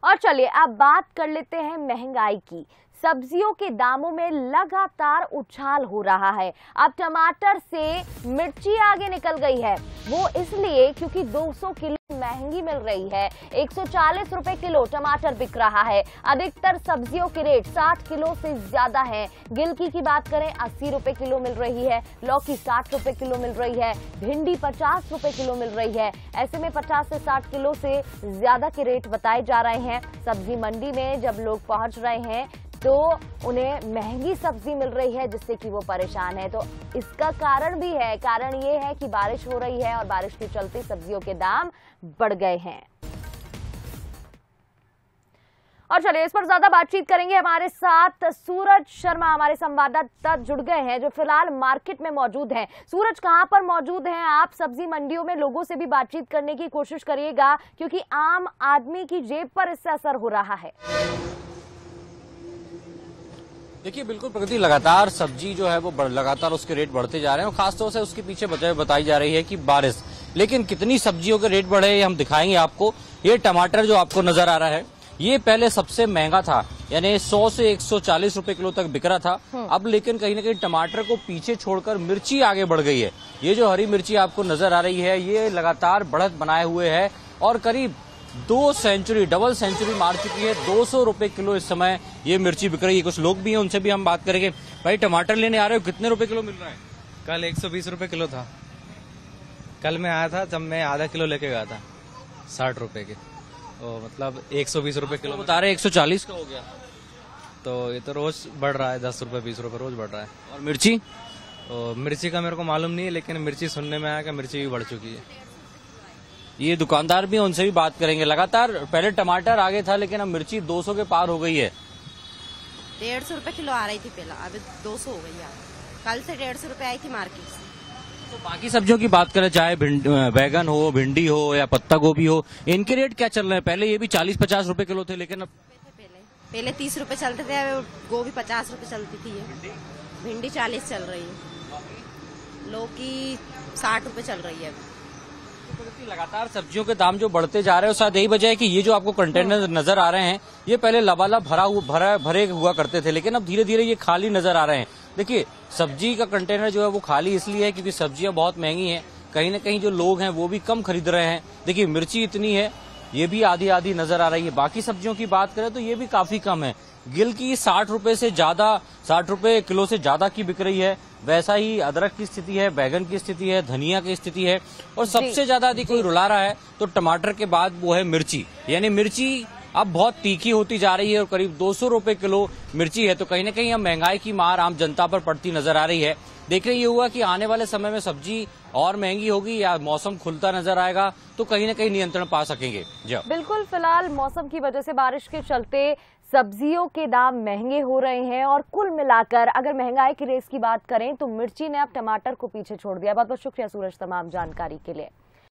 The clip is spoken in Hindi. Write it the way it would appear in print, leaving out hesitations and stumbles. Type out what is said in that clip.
और चलिए अब बात कर लेते हैं महंगाई की। सब्जियों के दामों में लगातार उछाल हो रहा है। अब टमाटर से मिर्ची आगे निकल गई है, वो इसलिए क्योंकि 200 किलो महंगी मिल रही है। 140 रुपए किलो टमाटर बिक रहा है। अधिकतर सब्जियों के रेट 60 किलो से ज्यादा हैं। गिलकी की बात करें 80 रुपए किलो मिल रही है, लौकी 60 रुपए किलो मिल रही है, भिंडी 50 रुपए किलो मिल रही है। ऐसे में 50 से 60 किलो से ज्यादा के रेट बताए जा रहे हैं। सब्जी मंडी में जब लोग पहुंच रहे हैं तो उन्हें महंगी सब्जी मिल रही है, जिससे कि वो परेशान है। तो इसका कारण भी है, कारण ये है कि बारिश हो रही है और बारिश के चलते सब्जियों के दाम बढ़ गए हैं। और चलिए इस पर ज्यादा बातचीत करेंगे। हमारे साथ सूरज शर्मा हमारे संवाददाता जुड़ गए हैं, जो फिलहाल मार्केट में मौजूद हैं। सूरज, कहां पर मौजूद हैं आप? सब्जी मंडियों में लोगों से भी बातचीत करने की कोशिश करिएगा, क्योंकि आम आदमी की जेब पर इससे असर हो रहा है। देखिए, बिल्कुल प्रगति, लगातार सब्जी जो है वो लगातार उसके रेट बढ़ते जा रहे हैं और खासतौर से उसके पीछे वजह बताई जा रही है कि बारिश। लेकिन कितनी सब्जियों के रेट बढ़े ये हम दिखाएंगे आपको। ये टमाटर जो आपको नजर आ रहा है, ये पहले सबसे महंगा था, यानी 100 से 140 रुपए किलो तक बिक रहा था। अब लेकिन कहीं ना कहीं टमाटर को पीछे छोड़कर मिर्ची आगे बढ़ गई है। ये जो हरी मिर्ची आपको नजर आ रही है, ये लगातार बढ़त बनाए हुए है और करीब 2 सेंचुरी, डबल सेंचुरी मार चुकी है। 200 रुपए किलो इस समय ये मिर्ची बिक रही है। कुछ लोग भी हैं, उनसे भी हम बात करेंगे। भाई, टमाटर लेने आ रहे हो, कितने रुपए किलो मिल रहा है? कल 120 रुपए किलो था। कल मैं आया था, जब मैं आधा किलो लेके गया था 60 रुपए के, तो मतलब 120 रुपए किलो बता रहे 140 का हो गया। तो ये तो रोज बढ़ रहा है, 10 रुपए 20 रुपए रोज बढ़ रहा है। और मिर्ची? तो मिर्ची का मेरे को मालूम नहीं है, लेकिन मिर्ची सुनने में आया कि मिर्ची भी बढ़ चुकी है। ये दुकानदार भी, उनसे भी बात करेंगे। लगातार पहले टमाटर आगे था, लेकिन अब मिर्ची 200 के पार हो गई है। 150 रुपए किलो आ रही थी पहला, अभी 200 हो गई है। कल से 150 रुपए आई थी मार्केट से। तो बाकी सब्जियों की बात करें, चाहे बैगन हो, भिंडी हो या पत्ता गोभी हो, इनके रेट क्या चल रहे हैं? पहले ये भी 40-50 रुपए किलो थे, लेकिन अब पहले 30 रुपए चलते थे, गोभी 50 रुपए चलती थी। भिंडी 40 चल रही है, लौकी 60 रुपए चल रही है। लगातार सब्जियों के दाम जो बढ़ते जा रहे हैं, शायद यही वजह है कि ये जो आपको कंटेनर नजर आ रहे हैं, ये पहले लबालब भरे हुआ करते थे, लेकिन अब धीरे धीरे ये खाली नजर आ रहे हैं। देखिए, सब्जी का कंटेनर जो है वो खाली इसलिए है क्योंकि सब्जियां बहुत महंगी हैं। कहीं ना कहीं जो लोग हैं वो भी कम खरीद रहे हैं। देखिए, मिर्ची इतनी है, ये भी आधी आधी नजर आ रही है। बाकी सब्जियों की बात करें तो ये भी काफी कम है। गिलकी 60 रुपए से ज्यादा, 60 रुपए किलो से ज्यादा की बिक रही है। वैसा ही अदरक की स्थिति है, बैगन की स्थिति है, धनिया की स्थिति है, और सबसे ज्यादा यदि कोई रुला रहा है तो टमाटर के बाद वो है मिर्ची। यानी मिर्ची अब बहुत तीखी होती जा रही है और करीब 200 रुपए किलो मिर्ची है। तो कहीं ना कहीं अब महंगाई की मार आम जनता पर पड़ती नजर आ रही है। देखने ये हुआ कि आने वाले समय में सब्जी और महंगी होगी या मौसम खुलता नजर आएगा तो कहीं ना कहीं नियंत्रण पा सकेंगे। बिल्कुल, फिलहाल मौसम की वजह से, बारिश के चलते सब्जियों के दाम महंगे हो रहे हैं और कुल मिलाकर अगर महंगाई की रेस की बात करें तो मिर्ची ने अब टमाटर को पीछे छोड़ दिया। बहुत बहुत शुक्रिया सूरज तमाम जानकारी के लिए।